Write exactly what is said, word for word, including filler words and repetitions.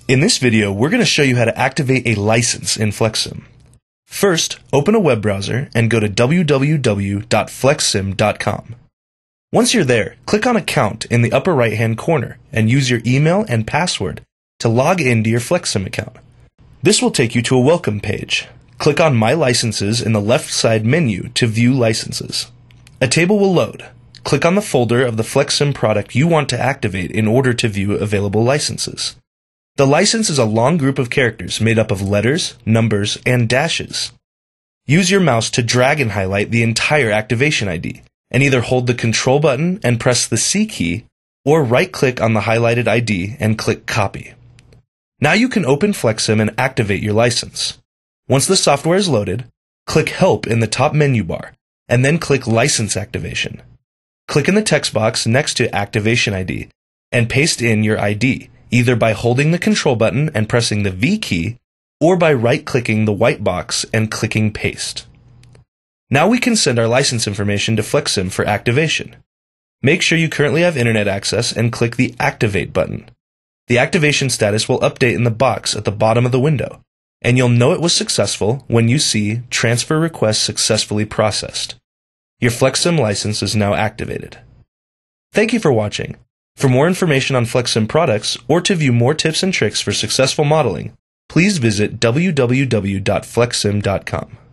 In this video, we're going to show you how to activate a license in FlexSim. First, open a web browser and go to w w w dot flex sim dot com. Once you're there, click on Account in the upper right-hand corner and use your email and password to log into your FlexSim account. This will take you to a welcome page. Click on My Licenses in the left side menu to view licenses. A table will load. Click on the folder of the FlexSim product you want to activate in order to view available licenses. The license is a long group of characters made up of letters, numbers, and dashes. Use your mouse to drag and highlight the entire activation I D, and either hold the Control button and press the C key, or right-click on the highlighted I D and click Copy. Now you can open FlexSim and activate your license. Once the software is loaded, click Help in the top menu bar, and then click License Activation. Click in the text box next to Activation I D, and paste in your I D, either by holding the Control button and pressing the V key, or by right-clicking the white box and clicking Paste. Now we can send our license information to FlexSim for activation. Make sure you currently have internet access and click the Activate button. The activation status will update in the box at the bottom of the window, and you'll know it was successful when you see Transfer Request Successfully Processed. Your FlexSim license is now activated. Thank you for watching. For more information on FlexSim products, or to view more tips and tricks for successful modeling, please visit w w w dot flex sim dot com.